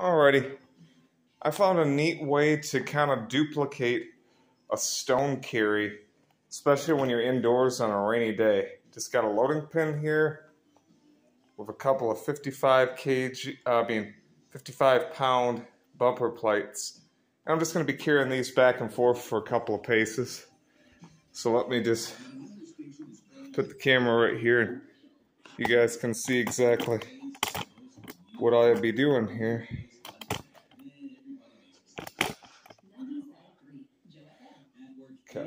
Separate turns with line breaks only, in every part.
Alrighty, I found a neat way to kind of duplicate a stone carry, especially when you're indoors on a rainy day. Just got a loading pin here with a couple of 55-pound bumper plates. And I'm just going to be carrying these back and forth for a couple of paces. So let me just put the camera right here and you guys can see exactly what I'll be doing here. Okay.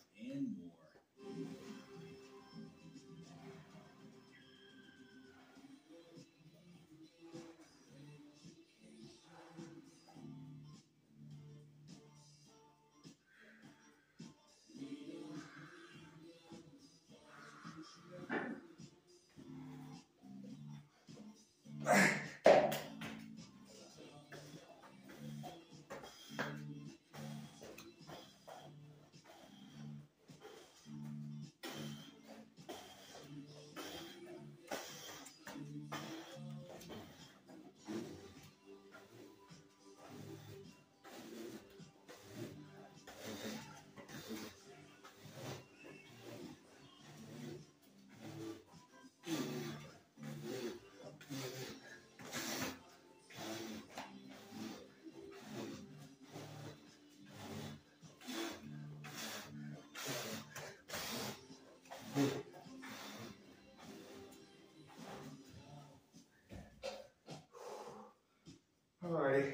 Alrighty.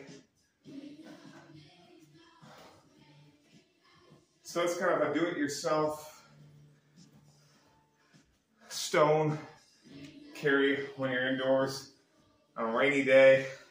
So it's kind of a do-it-yourself stone carry when you're indoors on a rainy day.